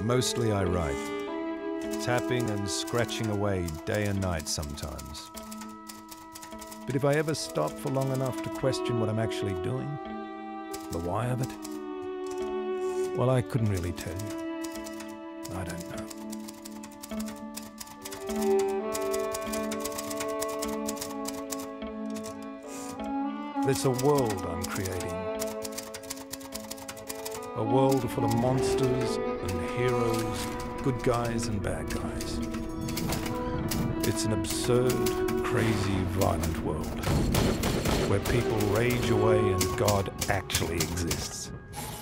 Mostly I write, tapping and scratching away day and night sometimes. But if I ever stop for long enough to question what I'm actually doing, the why of it, well, I couldn't really tell you. I don't know. It's a world I'm creating. A world full of monsters and heroes, good guys and bad guys. It's an absurd, crazy, violent world where people rage away and God actually exists.